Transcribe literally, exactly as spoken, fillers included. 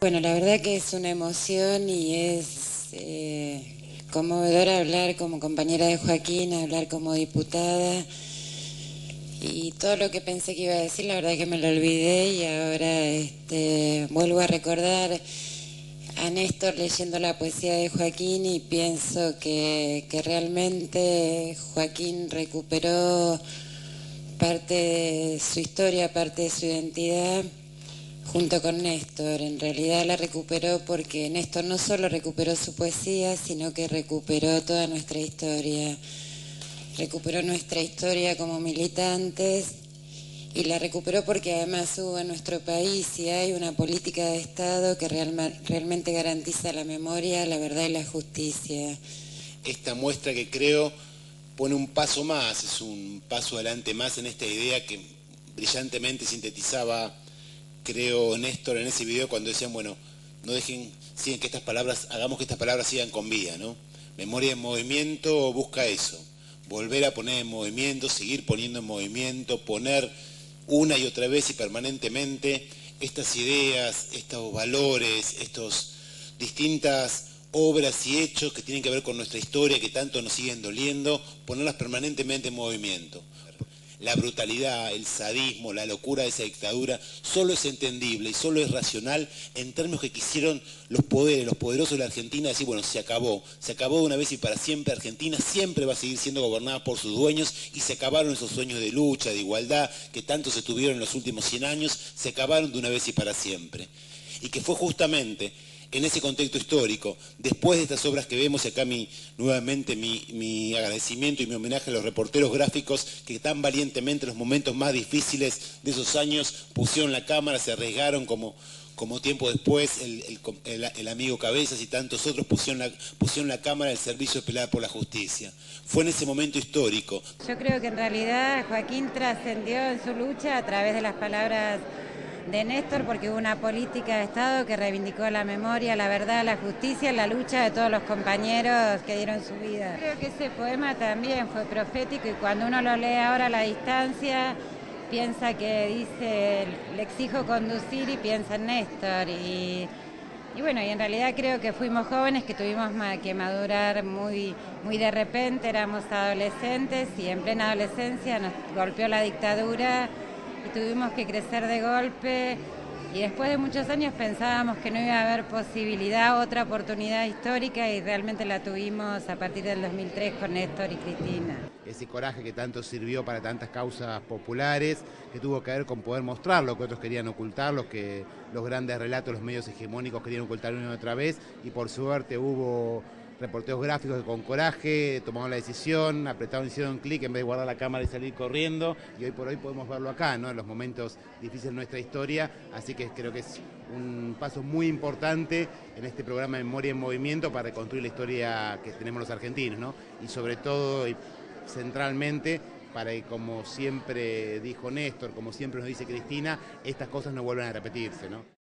Bueno, la verdad que es una emoción y es eh, conmovedor hablar como compañera de Joaquín, hablar como diputada, y todo lo que pensé que iba a decir, la verdad que me lo olvidé y ahora este, vuelvo a recordar a Néstor leyendo la poesía de Joaquín y pienso que, que realmente Joaquín recuperó parte de su historia, parte de su identidad, junto con Néstor. En realidad la recuperó porque Néstor no solo recuperó su poesía, sino que recuperó toda nuestra historia. Recuperó nuestra historia como militantes y la recuperó porque además hubo en nuestro país y hay una política de Estado que real, realmente garantiza la memoria, la verdad y la justicia. Esta muestra que creo pone un paso más, es un paso adelante más en esta idea que brillantemente sintetizaba, creo, Néstor en ese video cuando decían, bueno, no dejen, sigan que estas palabras, hagamos que estas palabras sigan con vida, ¿no? Memoria en movimiento busca eso, volver a poner en movimiento, seguir poniendo en movimiento, poner una y otra vez y permanentemente estas ideas, estos valores, estos distintas obras y hechos que tienen que ver con nuestra historia, que tanto nos siguen doliendo, ponerlas permanentemente en movimiento. La brutalidad, el sadismo, la locura de esa dictadura solo es entendible y solo es racional en términos que quisieron los poderes, los poderosos de la Argentina, decir, bueno, se acabó, se acabó de una vez y para siempre, Argentina siempre va a seguir siendo gobernada por sus dueños y se acabaron esos sueños de lucha, de igualdad, que tanto se tuvieron en los últimos cien años, se acabaron de una vez y para siempre. Y que fue justamente en ese contexto histórico, después de estas obras que vemos, y acá mi, nuevamente mi, mi agradecimiento y mi homenaje a los reporteros gráficos que tan valientemente en los momentos más difíciles de esos años pusieron la cámara, se arriesgaron como, como tiempo después el, el, el, el amigo Cabezas y tantos otros pusieron la, pusieron la cámara al servicio de pelear por la justicia. Fue en ese momento histórico. Yo creo que en realidad Joaquín trascendió en su lucha a través de las palabras de Néstor, porque hubo una política de Estado que reivindicó la memoria, la verdad, la justicia, la lucha de todos los compañeros que dieron su vida. Creo que ese poema también fue profético y cuando uno lo lee ahora a la distancia, piensa que dice, le exijo conducir y piensa en Néstor. Y, y bueno, y en realidad creo que fuimos jóvenes que tuvimos que madurar muy, muy de repente, éramos adolescentes y en plena adolescencia nos golpeó la dictadura y tuvimos que crecer de golpe y después de muchos años pensábamos que no iba a haber posibilidad, otra oportunidad histórica y realmente la tuvimos a partir del dos mil tres con Néstor y Cristina. Ese coraje que tanto sirvió para tantas causas populares, que tuvo que ver con poder mostrar lo que otros querían ocultar, lo que los grandes relatos, los medios hegemónicos querían ocultar una y otra vez, y por suerte hubo reporteros gráficos que con coraje tomaron la decisión, apretaron, hicieron clic en vez de guardar la cámara y salir corriendo, y hoy por hoy podemos verlo acá, ¿no? En los momentos difíciles de nuestra historia, así que creo que es un paso muy importante en este programa de Memoria en Movimiento para reconstruir la historia que tenemos los argentinos, ¿no? Y sobre todo y centralmente para que, como siempre dijo Néstor, como siempre nos dice Cristina, estas cosas no vuelvan a repetirse, ¿no?